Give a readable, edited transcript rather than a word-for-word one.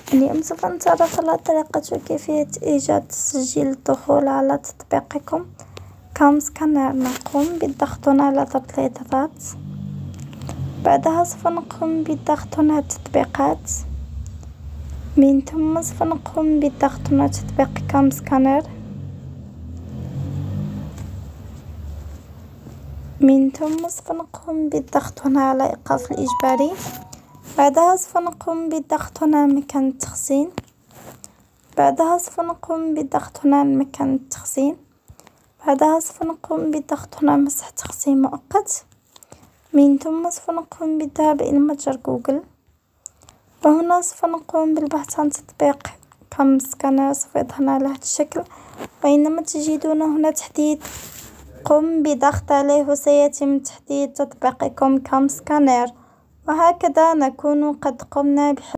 اليوم سوف نتعرف على طريقة وكيفية إيجاد تسجيل الدخول على تطبيقكم كام سكانر. نقوم بالضغط على تطبيقات، بعدها سوف نقوم بالضغط على التطبيقات، من ثم سوف نقوم بالضغط على تطبيق كام سكانر، من ثم سوف نقوم بالضغط على إيقاف الإجباري، بعدها سوف نقوم بالضغط على مكان التخزين، بعدها سوف نقوم بالضغط على مكان التخزين، بعدها سوف نقوم بالضغط على مسح تخزين مؤقت، من ثم سوف نقوم بالذهاب إلى متجر جوجل، وهنا سوف نقوم بالبحث عن تطبيق كام سكانر. سوف يظهر على هذا الشكل، وإنما تجدون هنا تحديد قم بضغط عليه وسيتم تحديد تطبيقكم كام سكانر. وهكذا نكون قد قمنا